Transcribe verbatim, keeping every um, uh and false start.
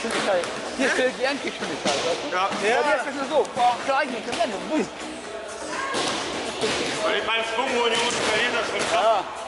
Endgeschwindigkeit. Hier fehlt die Endgeschwindigkeit, weißt du? Ja. Ja. Und jetzt ist es so, boah, gleich nicht, am Ende. Weil ich beim Schwung, wo die Jungs verlieren, das schon krass. Ja.